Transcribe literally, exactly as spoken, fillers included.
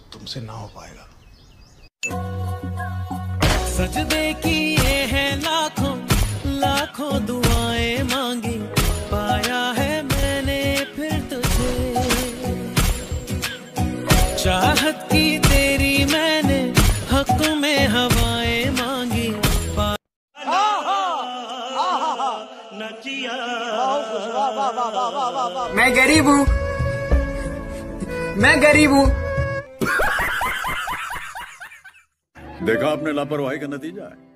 तुमसे ना हो पाएगा। सजदे किए हैं लाखों लाखों दुआएं मांगी, पाया है मैंने फिर तुझे। चाहत की तेरी मैंने हक में हवाएं मांगी, मैं गरीब हूँ, मैं गरीब हूँ। देखा आपने लापरवाही का नतीजा है।